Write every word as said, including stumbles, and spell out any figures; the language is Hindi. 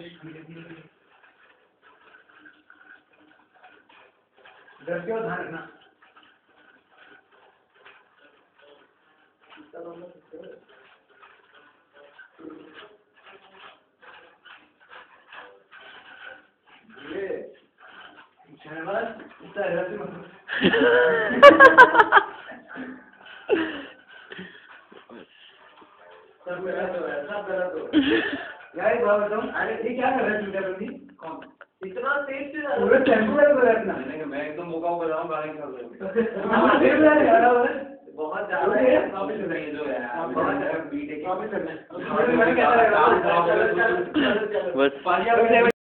डर के ध्यान रखना। ये शहनाज इतना रहती मत। सब गलत हो रहा है, सब गलत हो रहा है। यार एक बात बताऊं, अरे ये क्या कर रहा है चूतिया बंदी? कौन? इतना तेज से पूरा टेम्पो लगा कर रखना। नहीं मैं एकदम मौका कर रहा हूँ गाड़ी चल रही है। हाँ देख रहा है यार वो बहुत ज्यादा है, वापस हो जाएंगे जो है बहुत ज्यादा बीट है, वापस करना है। बस